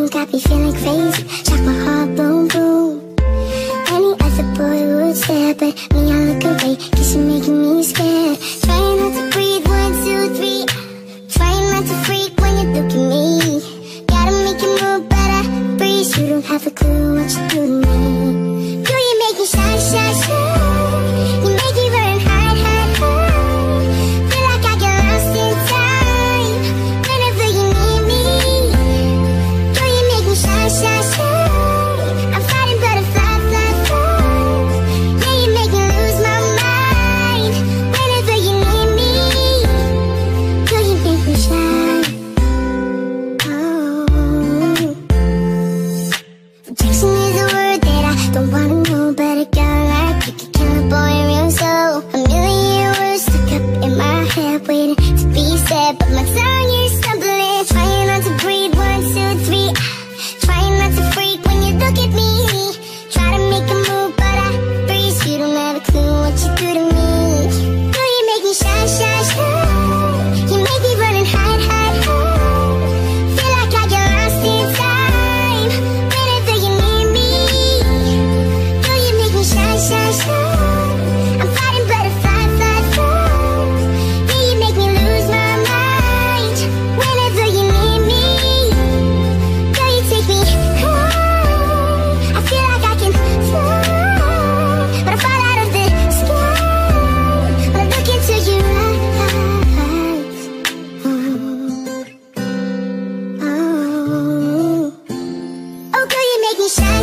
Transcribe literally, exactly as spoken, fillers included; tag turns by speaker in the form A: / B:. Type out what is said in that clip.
A: you got me feeling crazy. Shock my heart, boom, boom. Any other boy would stare, but me, I look away, cause you're making me scared. Trying not to breathe, one, two, three. Trying not to freak when you look at me. Gotta make you move, better breeze. You don't have a clue what you do to me. Girl, you make me shy, shy, shy. You make me run, hide, hide, hide. Feel like I get lost in time whenever you need me. Girl, you make me shy, shy, shy. I'm fighting butterfly, fly, fly. Yeah, you make me lose my mind whenever you need me. Girl, you make me shy. Oh, rejection is a word that I don't wanna know, but a girl like you can kill a boy real slow. A million words stuck up in my head, waiting to be said, but my tongue is stumbling. Trying not to breathe, one, two, three. Trying not to freak when you look at me. Try to make a move, but I freeze. You don't have a clue what you do to me. Girl, you make me shy, shy, shy. You make me run and hide, hide, hide. Feel like I get lost in time whenever you need me. Girl, you make me shy, shy, shy. I'm fighting butterfly, fly, fly. Yeah, you make me lose my mind whenever you need me. Girl, you take me high. I feel like I can fly, but I fall out of the sky when I look into your eyes. Oh, oh, oh, girl, you make me shy.